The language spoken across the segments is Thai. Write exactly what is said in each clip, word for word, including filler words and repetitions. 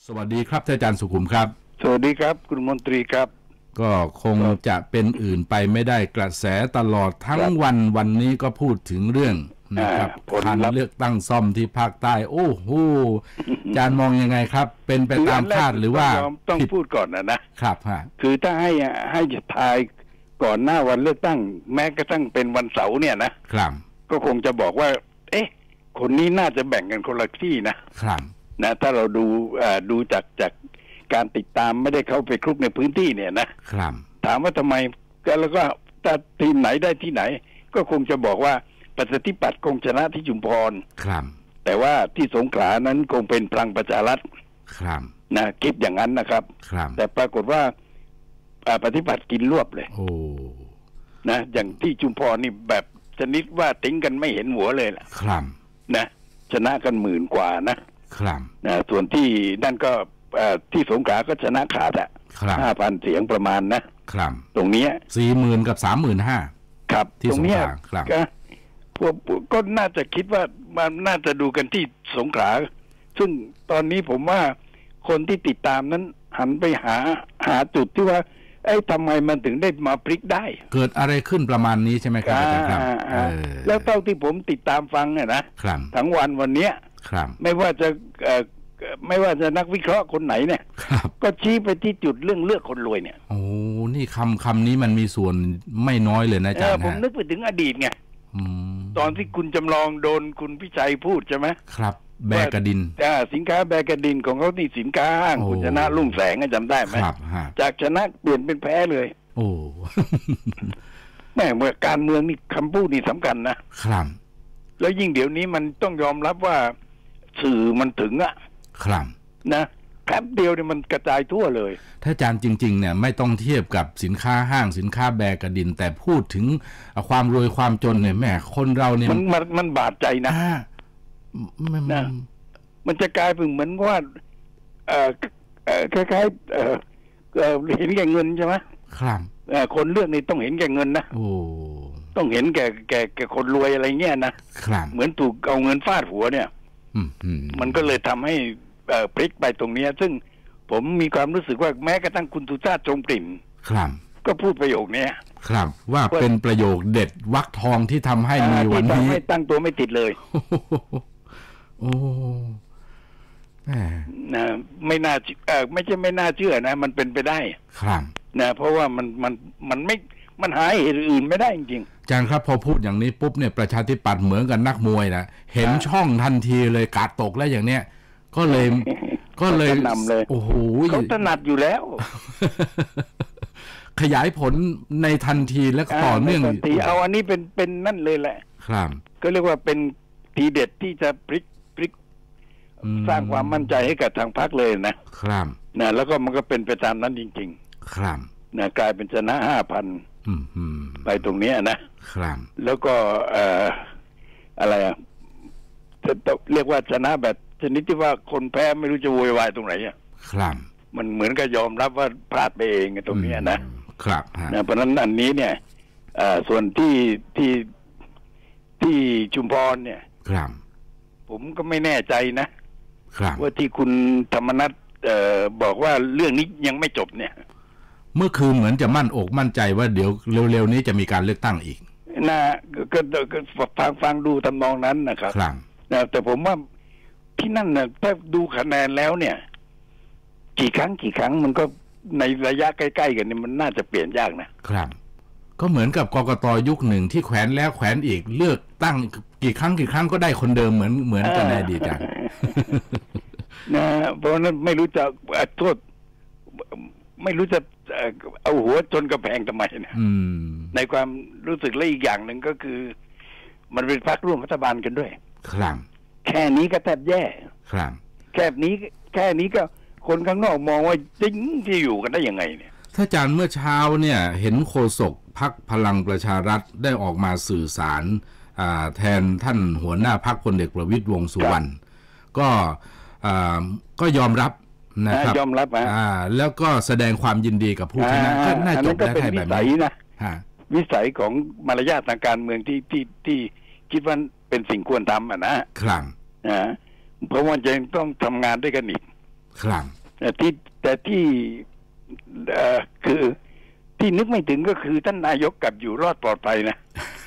สวัสดีครับท่านอาจารย์สุขุมครับสวัสดีครับคุณมนตรีครับก็คงจะเป็นอื่นไปไม่ได้กระแสตลอดทั้งวันวันนี้ก็พูดถึงเรื่องนะครับการเลือกตั้งซ่อมที่ภาคใต้โอ้โหอาจารย์มองยังไงครับเป็นไปตามคาดหรือว่าต้องพูดก่อนนะนะครับฮะคือถ้าให้ให้ทายก่อนหน้าวันเลือกตั้งแม้กระทั่งเป็นวันเสาร์เนี่ยนะครับก็คงจะบอกว่าเอ๊ะคนนี้น่าจะแบ่งกันคนละที่นะครับนะถ้าเราดูดูจากจากการติดตามไม่ได้เข้าไปคลุกในพื้นที่เนี่ยนะครับถามว่าทำไมแล้วก็ถ้าทีมไหนได้ที่ไหนก็คงจะบอกว่าประชาธิปัตย์คงชนะที่ชุมพรครับแต่ว่าที่สงขลานั้นคงเป็นพลังประชารัฐครับนะคิดอย่างนั้นนะครับครับแต่ปรากฏว่าประชาธิปัตย์กินรวบเลยโอ้นะอย่างที่ชุมพรนี่แบบชนิดว่าติ้งกันไม่เห็นหัวเลยล่ะครับนะชนะกันหมื่นกว่านะครับนะส่วนที่นั่นก็ที่สงขลาก็ชนะขาดอ่ะห้าพันเสียงประมาณนะครับตรงนี้สี่หมื่นกับสามหมื่นห้าครับตรงนี้ก็พวกก็น่าจะคิดว่ามันน่าจะดูกันที่สงขลาซึ่งตอนนี้ผมว่าคนที่ติดตามนั้นหันไปหาหาจุดที่ว่าไอ้ทำไมมันถึงได้มาพลิกได้เกิดอะไรขึ้นประมาณนี้ใช่ไหมครับอาจารย์ครับแล้วเท่าที่ผมติดตามฟังเนี่ยนะทั้งวันวันนี้ไม่ว่าจะไม่ว่าจะนักวิเคราะห์คนไหนเนี่ยก็ชี้ไปที่จุดเรื่องเลือกคนรวยเนี่ยโอ้นี่คำคำนี้มันมีส่วนไม่น้อยเลยนะอาจารย์ผมนึกไปถึงอดีตไงตอนที่คุณจำลองโดนคุณพิชัยพูดใช่ไหมครับแบกระดินสินค้าแบกระดินของเขาที่สินค้าห้างคุณชนะลุ่งแสงจำได้ไหมจากชนะเปลี่ยนเป็นแพ้เลยโอ้แม่เมื่อการเมืองนี่คำพูดนี่สำคัญนะครับแล้วยิ่งเดี๋ยวนี้มันต้องยอมรับว่าสื่อมันถึงอะครับนะแป๊บเดียวเนี่ยมันกระจายทั่วเลยถ้าอาจารย์จริงๆเนี่ยไม่ต้องเทียบกับสินค้าห้างสินค้าแบกระดินแต่พูดถึงความรวยความจนเนี่ยแม่คนเราเนี่ยมันมันมันบาดใจนะนะมันจะกลายเป็นเหมือนว่าเอ่อคล้ายๆเอ่อเห็นแก่เงินใช่ไหมครับคนเลือกนี่ต้องเห็นแก่เงินนะโอ้ต้องเห็นแก่แก่แก่คนรวยอะไรเงี้ยนะครับเหมือนถูกเอาเงินฟาดหัวเนี่ยมันก็เลยทำให้พลิกไปตรงนี้ซึ่งผมมีความรู้สึกว่าแม้กระทั่งคุณสุชาติชมกลิ่นครับก็พูดประโยคนี้ครับว่าเป็นประโยคเด็ดวรรคทองที่ทำให้มีวันนี้ให้ตั้งตัวไม่ติดเลยโอ้นะไม่น่าเออไม่ใช่ไม่น่าเชื่อนะมันเป็นไปได้ครับนะเพราะว่ามันมันมันไม่มันหาเหตุอื่นไม่ได้จริงๆอาจารย์ครับพอพูดอย่างนี้ปุ๊บเนี่ยประชาธิปัตย์เหมือนกับนักมวยนะเห็นช่องทันทีเลยกาดตกแล้วอย่างเนี้ยก็เลยก็เลยนำเลยโอ้โหเขาถนัดอยู่แล้วขยายผลในทันทีและต่อเนื่องทีเอาอันนี้เป็นเป็นนั่นเลยแหละครับก็เรียกว่าเป็นทีเด็ดที่จะพลิกพลิกสร้างความมั่นใจให้กับทางพรรคเลยนะครับนะแล้วก็มันก็เป็นไปตามนั้นจริงๆครับนะกลายเป็นชนะห้าพันไปตรงนี้นะครับแล้วก็เอ่ออะไรอ่ะจะเรียกว่าชนะแบบชนิดที่ว่าคนแพ้ไม่รู้จะโวยวายตรงไหนอ่ะครับมันเหมือนกับยอมรับว่าพลาดไปเองตรงนี้นะครับนะเพราะนั้นอันนี้เนี่ยส่วนที่ที่ที่ชุมพรเนี่ยครับผมก็ไม่แน่ใจนะครับว่าที่คุณธรรมนัสบอกว่าเรื่องนี้ยังไม่จบเนี่ยเมื่อคืนเหมือนจะมั่นอกมั่นใจว่าเดี๋ยวเร็วๆนี้จะมีการเลือกตั้งอีกนะก็ฟังฟังดูทำนองนั้นนะครับนะแต่ผมว่าที่นั่นนะถ้าดูคะแนนแล้วเนี่ยกี่ครั้งกี่ครั้งมันก็ในระยะใกล้ๆกันนี่มันน่าจะเปลี่ยนยากนะครับก็เหมือนกับกกต.ยุคหนึ่งที่แขวนแล้วแขวนอีกเลือกตั้งกี่ครั้งกี่ครั้งก็ได้คนเดิมเหมือนเหมือนกันในอดีตจ้ะนะเพราะนั้นไม่รู้จะโทษไม่รู้จะเอาหัวจนกระแพงทำไมนะในความรู้สึกและอีกอย่างหนึ่งก็คือมันเป็นพรรคร่วมรัฐบาลกันด้วยครับแค่นี้ก็แทบแย่ครับแค่นี้แค่นี้ก็คนข้างนอกมองว่าจริงที่อยู่กันได้ยังไงเนี่ยถ้าอาจารย์เมื่อเช้าเนี่ยเห็นโฆษกพรรคพลังประชารัฐได้ออกมาสื่อสารแทนท่านหัวหน้าพรรคพลเอกประวิตรวงษ์สุวรรณก็ก็ยอมรับนะครับยอมรับอ่าแล้วก็แสดงความยินดีกับผู้ชนะก็น่าจบได้แบบนี้นะวิสัยของมารยาททางการเมืองที่ที่ที่คิดว่าเป็นสิ่งควรทำอ่ะนะครับนะเพราะว่าจะต้องทำงานด้วยกันอีกครับแต่ที่แต่ที่คือที่นึกไม่ถึงก็คือท่านนายกกลับอยู่รอดปลอดภัยนะ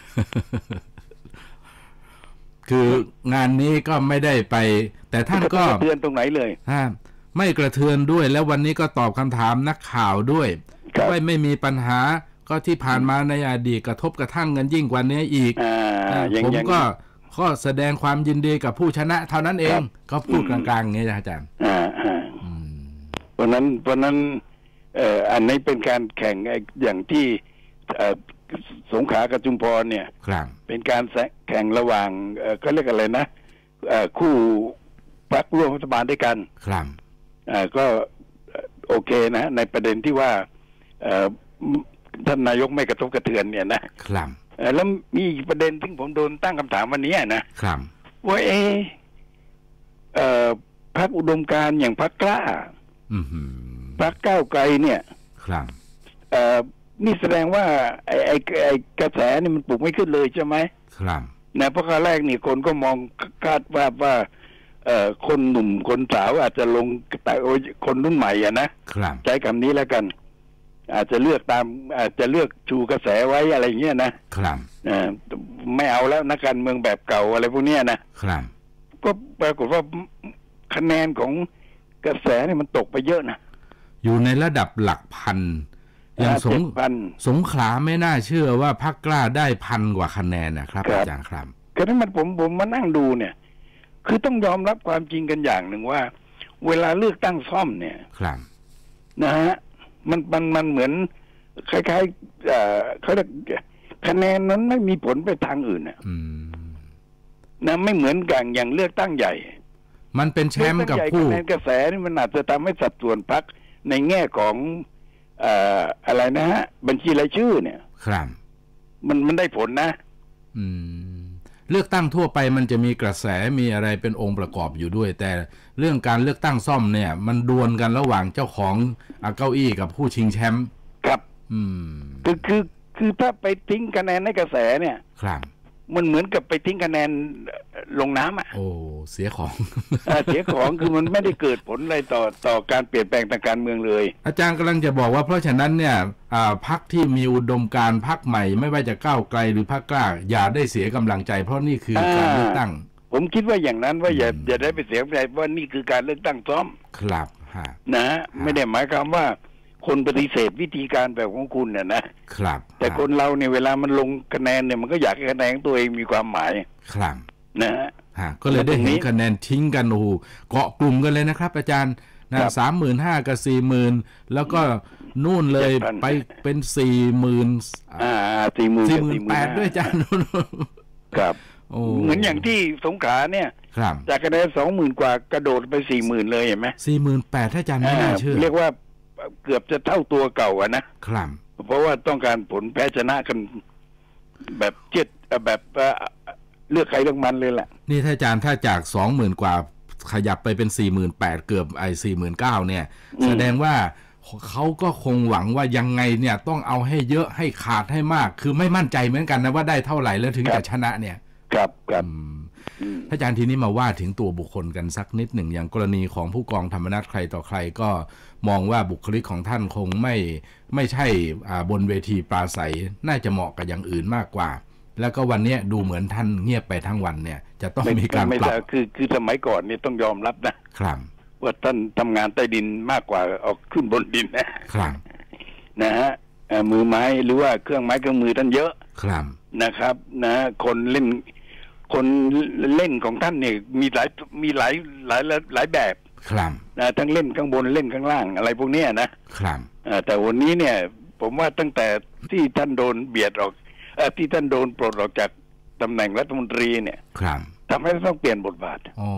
คืองานนี้ก็ไม่ได้ไปแต่ท่านก็เตือนตรงไหนเลยไม่กระเทือนด้วยแล้ววันนี้ก็ตอบคำถามนักข่าวด้วยว่าไม่มีปัญหาก็ที่ผ่านมาในอดีตกระทบกระทั่งกันยิ่งกว่านี้อีกผมก็ก็แสดงความยินดีกับผู้ชนะเท่านั้นเองก็พูดกลางๆอย่างนี้อาจารย์เพราะนั้นเพราะนั้นอันนี้เป็นการแข่งอย่างที่สงขลากับชุมพรเนี่ยเป็นการแข่งระหว่างก็เรียกอะไรนะคู่พรรคร่วมรัฐบาลด้วยกันครับก็โอเคนะในประเด็นที่ว่าท่านนายกไม่กระทบกระเทือนเนี่ยนะครับแล้วมีอีกประเด็นที่ผมโดนตั้งคำถามวันนี้นะครับว่าเออพรรคอุดมการณ์อย่างพรรคกล้าพรรคก้าวไกลเนี่ยครับนี่แสดงว่าไอ้ไอ้ไอ้กระแสนี่มันปลุกไม่ขึ้นเลยใช่ไหมครับนะเพราะครั้งแรกนี่คนก็มองคาดว่าว่าเอ่อคนหนุ่มคนสาวอาจจะลงแต่คนรุ่นใหม่อ่ะนะครับใช้คำนี้แล้วกันอาจจะเลือกตามอาจจะเลือกชูกระแสไว้อะไรเงี้ยนะครับอ่าไม่เอาแล้วนักการเมืองแบบเก่าอะไรพวกเนี้ยนะครับก็ปรากฏว่าคะแนนของกระแสนี่มันตกไปเยอะนะอยู่ในระดับหลักพันอย่างสงสงขลาไม่น่าเชื่อว่าพรรคกล้าได้พันกว่าคะแนนนะครับอาจารย์ครับก็นั้นมันผมผมมานั่งดูเนี่ยคือต้องยอมรับความจริงกันอย่างหนึ่งว่าเวลาเลือกตั้งซ่อมเนี่ยครับนะฮะมันมันมันเหมือนคล้ายๆเอ่อเขาเรียกคะแนนนั้นไม่มีผลไปทางอื่นนะนะไม่เหมือนกันอย่างเลือกตั้งใหญ่มันเป็นแชมป์กับผู้คะแนนกระแสนี่มันอาจจะทำให้สัดส่วนพรรคในแง่ของเอ่ออะไรนะฮะบัญชีรายชื่อเนี่ยครับมันมันได้ผลนะอืมเลือกตั้งทั่วไปมันจะมีกระแสมีอะไรเป็นองค์ประกอบอยู่ด้วยแต่เรื่องการเลือกตั้งซ่อมเนี่ยมันดวลกันระหว่างเจ้าของเก้าอี้กับผู้ชิงแชมป์ครับอืมคือคือคือถ้าไปทิ้งคะแนนในกระแสเนี่ยครับมันเหมือนกับไปทิ้งคะแนนลงน้ำอ่ะโอ้เสียของเสียของคือมันไม่ได้เกิดผลอะไรต่อต่อการเปลี่ยนแปลงทางการเมืองเลยอาจารย์กำลังจะบอกว่าเพราะฉะนั้นเนี่ยพรรคที่มีอุดมการณ์พรรคใหม่ไม่ว่าจะก้าวไกลหรือพรรคกล้าอย่าได้เสียกำลังใจเพราะนี่คือการเลือกตั้งผมคิดว่าอย่างนั้นว่าอย่าอย่าได้ไปเสียกำลังใจว่านี่คือการเลือกตั้งซ้อมครับนะไม่ได้หมายความว่าคนปฏิเสธวิธีการแบบของคุณเนี่ยนะครับแต่คนเราเนี่ยเวลามันลงคะแนนเนี่ยมันก็อยากให้คะแนนตัวเองมีความหมายครับนะฮะก็เลยได้เห็นคะแนนทิ้งกันโอ้โหเกาะกลุ่มกันเลยนะครับอาจารย์นะสามหมื่นห้ากับสี่หมื่นแล้วก็นู่นเลยไปเป็นสี่หมื่นอ่าสี่หมื่นสี่หมื่นแปดด้วยอาจารย์ครับเหมือนอย่างที่สงขลาเนี่ยจากคะแนนสองหมื่นกว่ากระโดดไปสี่หมื่นเลยเห็นไหมสี่หมื่นแปดถ้าอาจารย์ไม่น่าเชื่อเรียกว่าเกือบจะเท่าตัวเก่าอะนะครับเพราะว่าต้องการผลแพ้ชนะกันแบบเจ็ดแบบเลือกใครเลือกมันเลยแหละนี่ถ้าอาจารย์ถ้าจากสองหมื่นกว่าขยับไปเป็นสี่หมื่นแปดเกือบไอ้สี่หมื่นเก้าเนี่ยแสดงว่าเขาก็คงหวังว่ายังไงเนี่ยต้องเอาให้เยอะให้ขาดให้มากคือไม่มั่นใจเหมือนกันนะว่าได้เท่าไหร่แล้วถึงจะชนะเนี่ยครับครับถ้าอาจารย์ทีนี้มาว่าถึงตัวบุคคลกันสักนิดหนึ่งอย่างกรณีของผู้กองธรรมนัสใครต่อใครก็มองว่าบุคลิกของท่านคงไม่ไม่ใช่บนเวทีปราศัยน่าจะเหมาะกับอย่างอื่นมากกว่าแล้วก็วันนี้ดูเหมือนท่านเงียบไปทั้งวันเนี่ยจะต้องมีการปรับคือคือสมัยก่อนนี่ต้องยอมรับนะครับว่าท่านทำงานใต้ดินมากกว่าออกขึ้นบนดินนะครับนะฮะมือไม้หรือว่าเครื่องไม้เครื่องมือท่านเยอะครับนะครับนะคนเล่นคนเล่นของท่านเนี่ยมีหลายมีหลายหลายหลายแบบครับนะทั้งเล่นข้างบนเล่นข้างล่างอะไรพวกนี้นะครับแต่วันนี้เนี่ยผมว่าตั้งแต่ที่ท่านโดนเบียดออกเอ่อที่ท่านโดนปลดออกจากตำแหน่งรัฐมนตรีเนี่ยครับทำให้ต้องเปลี่ยนบทบาทอ๋อ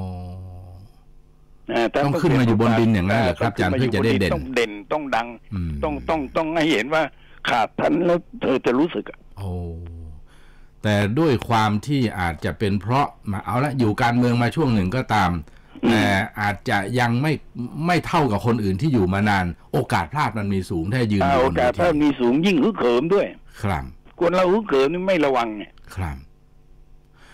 ต้องขึ้นมาอยู่บนดินอย่างนั้นเหรอครับอาจารย์เพื่อจะได้เด่นต้องเด่นต้องดังต้องต้องต้องให้เห็นว่าขาดท่านแล้วเธอจะรู้สึกอ่ะโอ้แต่ด้วยความที่อาจจะเป็นเพราะมาเอาละอยู่การเมืองมาช่วงหนึ่งก็ตามแต่อาจจะยังไม่ไม่เท่ากับคนอื่นที่อยู่มานานโอกาสพลาดมันมีสูงถ้ายืนโอกาสพลาดมีสูงยิ่งฮึกเหิมด้วยครับคนเราฮึกเหิมนี่ไม่ระวังเนี่ยครับ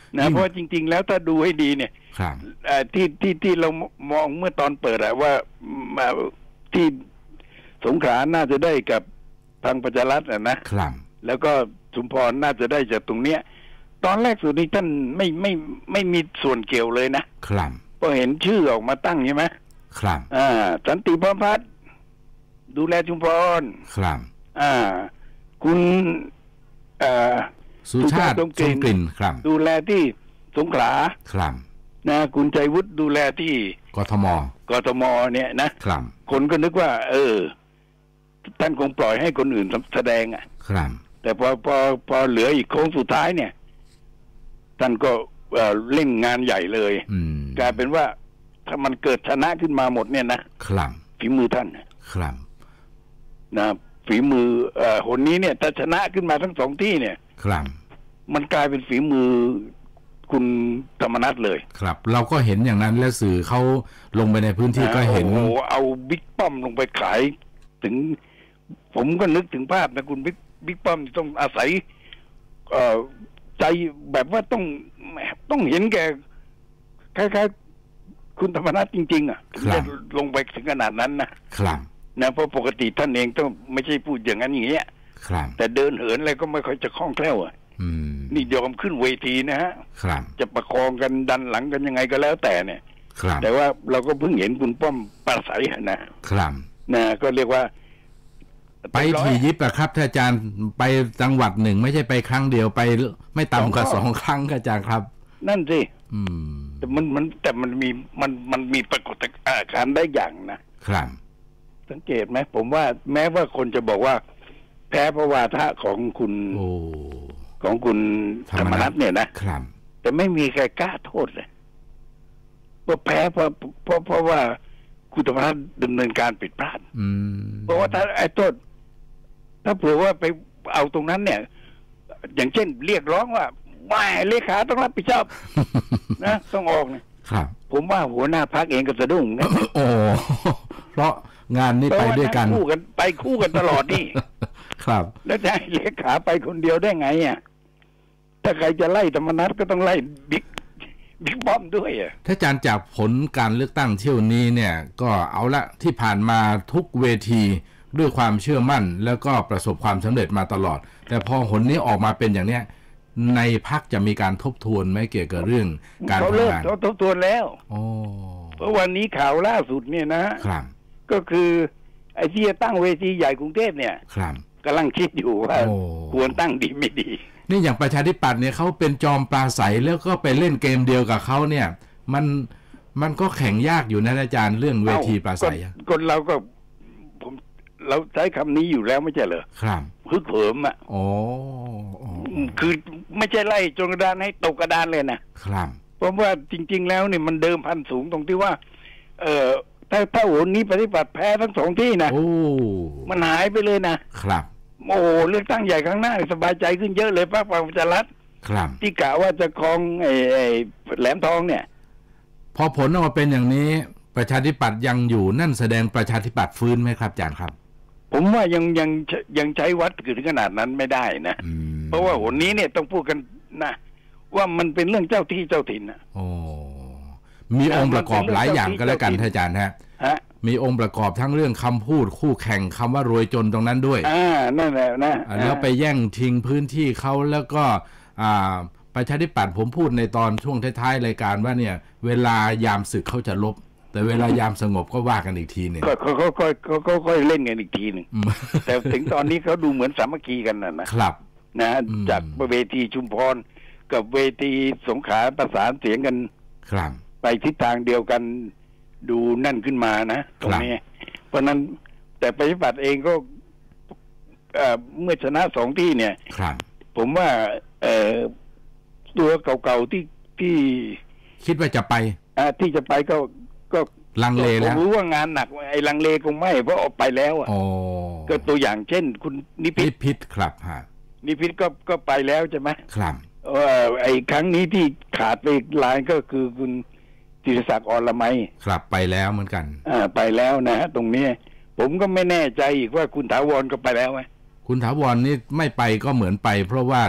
นะเพราะจริงๆแล้วถ้าดูให้ดีเนี่ยที่ที่ที่เรามองเมื่อตอนเปิดอะว่าที่สงขลาน่าจะได้กับทางประชารัฐอะนะแล้วก็ชุมพรน่าจะได้จากตรงเนี้ยตอนแรกสุดนี้ท่านไม่ไม่ไม่มีส่วนเกี่ยวเลยนะครับพอเห็นชื่อออกมาตั้งใช่ไหมครับอ่าสันติพร้อมพัฒน์ดูแลชุมพรครับอ่าคุณอ่าสุชาติทรงกลิ่นครับดูแลที่สงขลาครับนะคุณชัยวุฒิดูแลที่กทมกทมเนี่ยนะครับคนก็นึกว่าเออท่านคงปล่อยให้คนอื่นแสดงอ่ะครับแต่พอพอพอเหลืออีกโค้งสุดท้ายเนี่ยท่านก็เล่นงานใหญ่เลยกลายเป็นว่าถ้ามันเกิดชนะขึ้นมาหมดเนี่ยนะครับฝีมือท่านครับนะฝีมือเอ่อคนนี้เนี่ยถ้าชนะขึ้นมาทั้งสองที่เนี่ยครับมันกลายเป็นฝีมือคุณธรรมนัสเลยครับเราก็เห็นอย่างนั้นและสื่อเขาลงไปในพื้นที่ก็เห็นโอ้เอาบิ๊กป้อมลงไปขายถึงผมก็นึกถึงภาพนะคุณบิ๊กบิ๊กป้อมต้องอาศัยเอ่อใจแบบว่าต้องต้องเห็นแกคล้ายๆคุณธรรมนัสจริงๆอ่ะจะลงไปถึงขนาดนั้นนะครับนะเพราะปกติท่านเองต้องไม่ใช่พูดอย่างนั้นอย่างเงี้ยแต่เดินเหินอะไรก็ไม่ค่อยจะคล่องแคล่วอ่ะนี่ยอมขึ้นเวทีนะฮะจะประคองกันดันหลังกันยังไงก็แล้วแต่เนี่ยแต่ว่าเราก็เพิ่งเห็นคุณป้อมปราศัยนะครับนะก็เรียกว่าไปทียิบอะครับท่านอาจารย์ไปจังหวัดหนึ่งไม่ใช่ไปครั้งเดียวไปไม่ต่ำกว่าสองครั้งอาจารย์ครับนั่นสิแต่มันมันแต่มันมีมันมันมีปรากฏการณ์ได้อย่างนะครับสังเกตไหมผมว่าแม้ว่าคนจะบอกว่าแพ้เพราะวาทะของคุณของคุณธรรมนัสเนี่ยนะครับแต่ไม่มีใครกล้าโทษเลยว่าแพ้เพราะเพราะเพราะว่าคุณธรรมนัสดำเนินการผิดพลาดเพราะว่าถ้าไอ้โทษถ้าเผื่อว่าไปเอาตรงนั้นเนี่ยอย่างเช่นเรียกร้องว่าไม่เลขาต้องรับผิดชอบนะต้องออกนะครับผมว่าหัวหน้าพรรคเองก็สะดุ้งนะโอ้เพราะงานนี้ไปด้วยกันคู่กันไปคู่กันตลอดนี่ครับแล้วจะให้เลขาไปคนเดียวได้ไงอ่ะถ้าใครจะไล่ธรรมนัสก็ต้องไล่บิ๊กบิ๊กป้อมด้วยอ่ะถ้าอาจารย์จากผลการเลือกตั้งเที่ยวนี้เนี่ยก็เอาละที่ผ่านมาทุกเวทีด้วยความเชื่อมั่นแล้วก็ประสบความสำเร็จมาตลอดแต่พอผลนี้ออกมาเป็นอย่างเนี้ยในพรรคจะมีการทบทวนไหมเกี่ยวกับเรื่องการทำงานเขาทบทวนแล้วเพราะวันนี้ข่าวล่าสุดเนี่ยนะครับก็คือไอ้ที่จะตั้งเวทีใหญ่กรุงเทพเนี่ยครับกำลังคิดอยู่ว่าควรตั้งดีไม่ดีนี่อย่างประชาธิปัตย์เนี่ยเขาเป็นจอมปราศัยแล้วก็ไปเล่นเกมเดียวกับเขาเนี่ยมันมันก็แข่งยากอยู่นะอาจารย์เรื่องเวทีปราศัยคนเราก็ผมเราใช้คำนี้อยู่แล้วไม่ใช่เหรอครับฮึกเหิมอ่ะโอ้คือไม่ใช่ไล่จนกระดานให้ตกกระดานเลยนะครับเพราะว่าจริงๆแล้วเนี่ยมันเดิมพันสูงตรงที่ว่าเออถ้าถ้าโหนนี้ปฏิบัติแพ้ทั้งสองที่นะมันหายไปเลยนะครับโอ้เลือกตั้งใหญ่ครั้งหน้าสบายใจขึ้นเยอะเลยพรรคพลังประชารัฐที่กะว่าจะครองไอ้แหลมทองเนี่ยพอผลออกมาเป็นอย่างนี้ประชาธิปัตย์ยังอยู่นั่นแสดงประชาธิปัตย์ฟื้นไหมครับอาจารย์ครับผมว่ายังยังยังใช้วัดถึงขนาดนั้นไม่ได้นะเพราะว่าหนนี้เนี่ยต้องพูดกันนะว่ามันเป็นเรื่องเจ้าที่เจ้าถิ่นนะโอ้มีองค์ประกอบหลายอย่างก็แล้วกันท่านอาจารย์ฮะมีองค์ประกอบทั้งเรื่องคำพูดคู่แข่งคำว่ารวยจนตรงนั้นด้วยอ่านั่นแหละนะแล้วไปแย่งชิงพื้นที่เขาแล้วก็อ่าประชาธิปัตย์ผมพูดในตอนช่วงท้ายๆรายการว่าเนี่ยเวลายามศึกเขาจะลบแต่เวลายามสงบก็ว่ากันอีกทีหนึ่งก็เขาเขาเขาเขาค่อยเล่นกันอีกทีหนึ่งแต่ถึงตอนนี้เขาดูเหมือนสามัคคีกันนะนะครับนะจากเวทีชุมพรกับเวทีสงขลาประสานเสียงกันครับไปทิศทางเดียวกันดูนั่นขึ้นมานะตรงนี้เพราะนั้นแต่ประชาธิปัตย์เองก็เมื่อชนะสองที่เนี่ยผมว่าตัวเก่าๆที่ที่คิดว่าจะไปที่จะไปก็ก็ลังเลแล้วผมรู้ว่างานหนักไอ้ลังเลคงไม่เพราะออกไปแล้วอ่ะก็ตัวอย่างเช่นคุณนิพิษนิพิษครับฮะนิพิษก็ก็ไปแล้วใช่ไหมครับว่าไอ้ครั้งนี้ที่ขาดไปอีกรายก็คือคุณจิรศักดิ์อรมัยครับไปแล้วเหมือนกันอ่าไปแล้วนะฮะตรงนี้ผมก็ไม่แน่ใจอีกว่าคุณถาวรก็ไปแล้วไหมคุณถาวรนี่ไม่ไปก็เหมือนไปเพราะว่า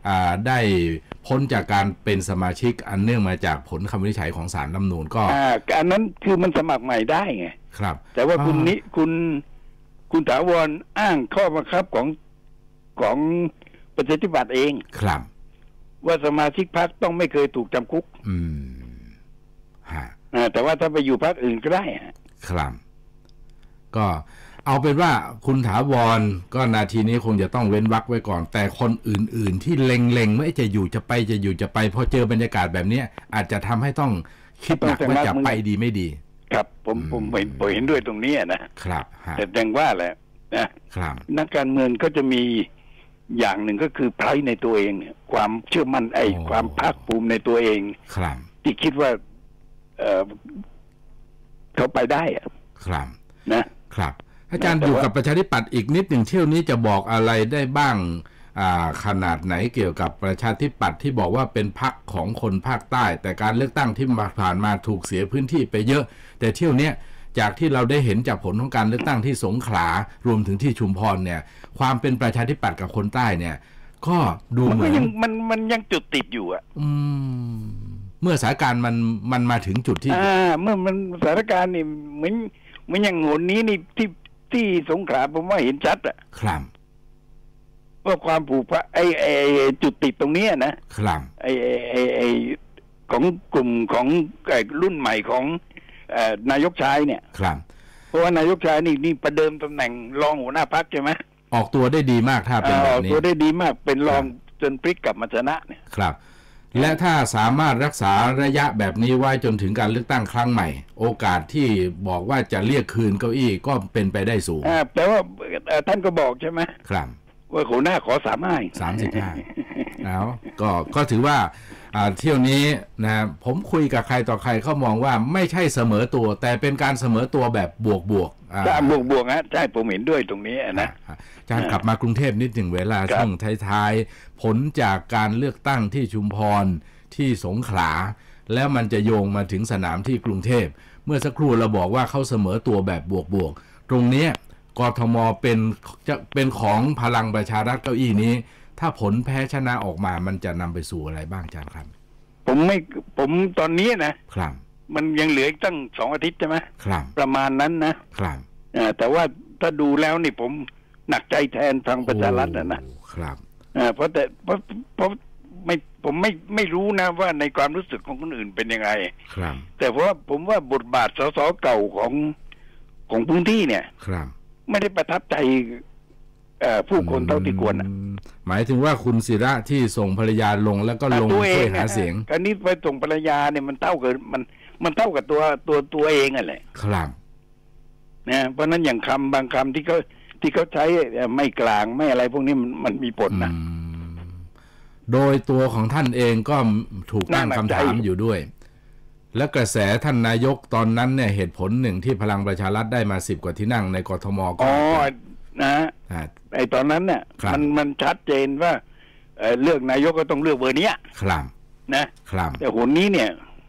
ได้พ้นจากการเป็นสมาชิกอันเนื่องมาจากผลคำวินิจฉัยของศาลรัฐธรรมนูญก็อันนั้นคือมันสมัครใหม่ได้ไงครับแต่ว่าคุณนี้คุณคุณถาวรอ้างข้อบังคับของของประชาธิปัตย์เองครับว่าสมาชิกพรรคต้องไม่เคยถูกจำคุกอืมฮะแต่ว่าถ้าไปอยู่พรรคอื่นก็ได้ครับก็เอาเป็นว่าคุณถาวรก็นาทีนี้คงจะต้องเว้นวรรคไว้ก่อนแต่คนอื่นๆที่เล็งๆไม่จะอยู่จะไปจะอยู่จะไปพอเจอบรรยากาศแบบนี้อาจจะทำให้ต้องคิดหนักว่าจะไปดีไม่ดีครับผมผมผมเห็นด้วยตรงนี้นะครับแต่แดงว่าแหละนะครับนักการเมืองก็จะมีอย่างหนึ่งก็คือไพรในตัวเองความเชื่อมั่นไอ้ความภาคภูมิในตัวเองครับที่คิดว่าเออเขาไปได้อะครับนะครับอาจารย์อยู่กับประชาธิปัตย์อีกนิดหนึ่งเที่ยวนี้จะบอกอะไรได้บ้างขนาดไหนเกี่ยวกับประชาธิปัตย์ที่บอกว่าเป็นพรรคของคนภาคใต้แต่การเลือกตั้งที่ผ่านมาถูกเสียพื้นที่ไปเยอะแต่เที่ยวนี้จากที่เราได้เห็นจากผลของการเลือกตั้งที่สงขลารวมถึงที่ชุมพรเนี่ยความเป็นประชาธิปัตย์กับคนใต้เนี่ยก็ดูเหมือนมันมันยังจุดติดอยู่อ่ะอืมเมื่อสถานการณ์มันมันมาถึงจุดที่อ่าเมื่อมันสถานการณ์นี่เหมือนเหมือนอย่างโหนนี้นี่ที่ที่สงขลาผมว่าเห็นชัดอ่ะครับว่าความผูกพันไอ้ไอ้จุดติดตรงนี้นะครับไอ้ไอ้ไอ้ของกลุ่มของไอ้รุ่นใหม่ของนายกชายเนี่ยครับเพราะว่านายกชายนี่นี่ประเดิมตำแหน่งรองหัวหน้าพรรคใช่ไหมออกตัวได้ดีมากถ้าเป็นแบบนี้ออกตัวได้ดีมากเป็นรองจนพลิกกลับมาชนะเนี่ยครับและถ้าสามารถรักษาระยะแบบนี้ไว้จนถึงการเลือกตั้งครั้งใหม่โอกาสที่บอกว่าจะเรียกคืนเก้าอี้ก็เป็นไปได้สูงแต่ว่าท่านก็บอกใช่ไหมครับว่าหัวหน้าขอสามห้าสามสิบห้าแล้วก็ก็ถือว่าเที่ยวนี้นะผมคุยกับใครต่อใครเขามองว่าไม่ใช่เสมอตัวแต่เป็นการเสมอตัวแบบบวกบวกอ่าบวกบวกฮะใช่ผมเห็นด้วยตรงนี้นะอาจารย์กลับมากรุงเทพนิดหนึ่งเวลาช่วงท้ายๆผลจากการเลือกตั้งที่ชุมพรที่สงขลาแล้วมันจะโยงมาถึงสนามที่กรุงเทพเมื่อสักครู่เราบอกว่าเขาเสมอตัวแบบบวกบวกตรงนี้กทมเป็นจะเป็นของพลังประชารัฐเก้าอี้นี้ถ้าผลแพ้ชนะออกมามันจะนำไปสู่อะไรบ้างอาจารย์ครับผมไม่ผมตอนนี้นะครับมันยังเหลืออีกตั้งสองอาทิตย์ใช่ไหมครับประมาณนั้นนะครับแต่ว่าถ้าดูแล้วนี่ผมหนักใจแทนทางประชารัฐนะครับเพราะแต่เพราะเพราะไม่ผมไม่ไม่รู้นะว่าในความรู้สึกของคนอื่นเป็นยังไงครับแต่เพราะว่าผมว่าบทบาทสสเก่าของของพื้นที่เนี่ยครับไม่ได้ประทับใจผู้คนเท่าที่ควรหมายถึงว่าคุณศิระที่ส่งภรรยาลงแล้วก็ลงช่วยหาเสียงการนี้ไปส่งภรรยาเนี่ยมันเท่ากับมันมันเท่ากับตัวตัวตัวเองอ่ะแหละครับนะเพราะนั้นอย่างคำบางคำที่เขาที่เขาใช้ไม่กลางไม่อะไรพวกนี้มันมันมีผลนะโดยตัวของท่านเองก็ถูกตั้งคำถามอยู่ด้วยและกระแสท่านนายกตอนนั้นเนี่ยเหตุผลหนึ่งที่พลังประชารัฐได้มาสิบกว่าที่นั่งในกทมก็อ๋อนะไอ้ตอนนั้นเนี่ยมันมันชัดเจนว่าเลือกนายกก็ต้องเลือกเบอร์นี้ครับนะครับแต่หนนี้เนี่ย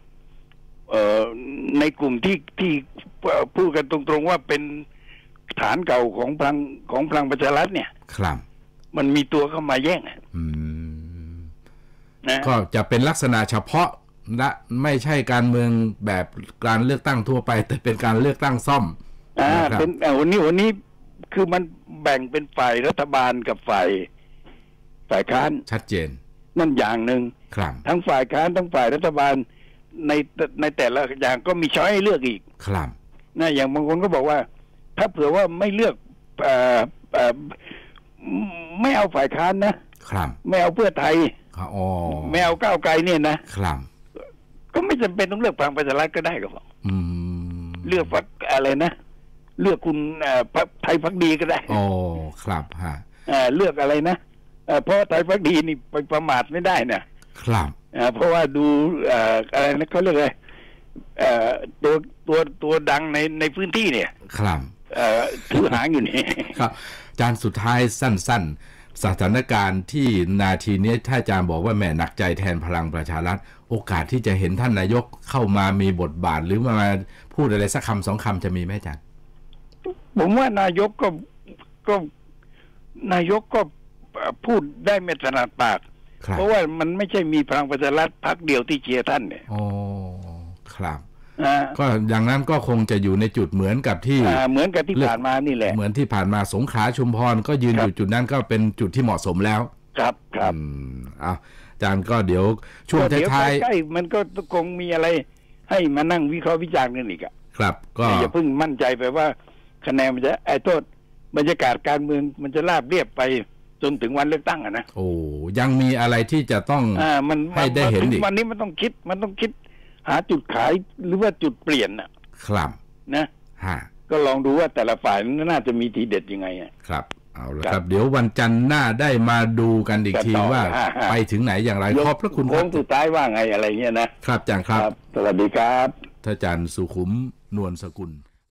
ในกลุ่มที่ที่พูดกันตรงๆว่าเป็นฐานเก่าของพลังของพลังประชารัฐเนี่ยครับมันมีตัวเข้ามาแย่งอืมนะก็จะเป็นลักษณะเฉพาะและไม่ใช่การเมืองแบบการเลือกตั้งทั่วไปแต่เป็นการเลือกตั้งซ่อมอ่าเป็นวันนี้วันนี้คือมันแบ่งเป็นฝ่ายรัฐบาลกับฝ่ายฝ่ายค้านชัดเจนนั่นอย่างหนึ่งทั้งฝ่ายค้านทั้งฝ่ายรัฐบาลในในแต่ละอย่างก็มีช้อยให้เลือกอีกครับนะอย่างบางคนก็บอกว่าถ้าเผื่อว่าไม่เลือกเอ่อเอ่อไม่เอาฝ่ายค้านนะครับไม่เอาเพื่อไทยอ๋อไม่เอาก้าวไกลเนี่ยนะครับก็ไม่จำเป็นต้องเลือกพลังประชารัฐก็ได้ก็บอกเลือกพรรคอะไรนะเลือกคุณไทยพรรคดีก็ได้อ๋อครับฮะเลือกอะไรนะเพราะไทยพรรคดีนี่ไปประมาทไม่ได้นะครับเพราะว่าดูอะไรนะเขาเรียกอะไรตัวตัวตัวดังในในพื้นที่เนี่ยครับถือหางอยู่นี่ครับอาจารย์สุดท้ายสั้นๆสถานการณ์ที่นาทีนี้ถ้าอาจารย์บอกว่าแม่หนักใจแทนพลังประชารัฐโอกาสที่จะเห็นท่านนายกเข้ามามีบทบาทหรือมาพูดอะไรสักคำสองคำจะมีไหมอาจารย์ผมว่านายกก็ก็นายกก็พูดได้ไม่ถนัดปากเพราะว่ามันไม่ใช่มีพลังประชารัฐพรรคเดียวที่เชียร์ท่านเนี่ยโอ้ครับก็อย่างนั้นก็คงจะอยู่ในจุดเหมือนกับที่เหมือนกับที่ผ่านมานี่แหละเหมือนที่ผ่านมาสงขลาชุมพรก็ยืนอยู่จุดนั้นก็เป็นจุดที่เหมาะสมแล้วครับครับเอาอาจารย์ก็เดี๋ยวช่วงท้ายๆใกล้มันก็คงมีอะไรให้มานั่งวิเคราะห์วิจารณ์กันอีกอ่ะครับก็อย่าเพิ่งมั่นใจไปว่าคะแนนมันจะไอ้โทษบรรยากาศการเมืองมันจะราบเรียบไปจนถึงวันเลือกตั้งอ่ะนะโอ้ยังมีอะไรที่จะต้องให้ได้เห็นอีกวันนี้มันต้องคิดมันต้องคิดหาจุดขายหรือว่าจุดเปลี่ยนอ่ะครับนะฮะก็ลองดูว่าแต่ละฝ่ายน่าจะมีทีเด็ดยังไงอ่ะครับเอาละครับเดี๋ยววันจันทร์หน้าได้มาดูกันอีกทีว่าไปถึงไหนอย่างไรขอบพระคุณครับโค้งสุดท้ายว่าไงอะไรเงี้ยนะครับอาจารย์ครับสวัสดีครับท่านอาจารย์สุขุมนวลสกุล